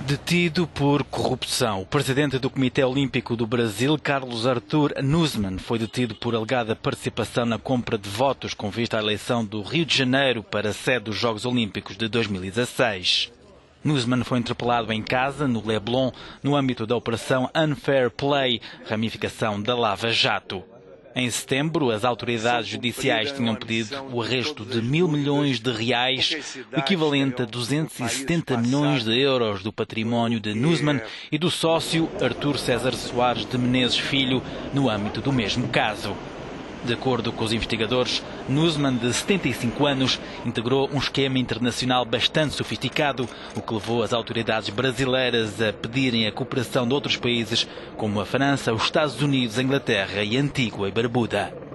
Detido por corrupção. O presidente do Comitê Olímpico do Brasil, Carlos Arthur Nussmann, foi detido por alegada participação na compra de votos com vista à eleição do Rio de Janeiro para a sede dos Jogos Olímpicos de 2016. Nussmann foi interpelado em casa, no Leblon, no âmbito da Operação Unfair Play, ramificação da Lava Jato. Em setembro, as autoridades judiciais tinham pedido o arresto de R$1.000 milhões, o equivalente a 270 milhões de euros do património de Nussmann e do sócio Artur César Soares de Menezes Filho, no âmbito do mesmo caso. De acordo com os investigadores, Nussmann, de 75 anos, integrou um esquema internacional bastante sofisticado, o que levou as autoridades brasileiras a pedirem a cooperação de outros países, como a França, os Estados Unidos, a Inglaterra e Antígua e Barbuda.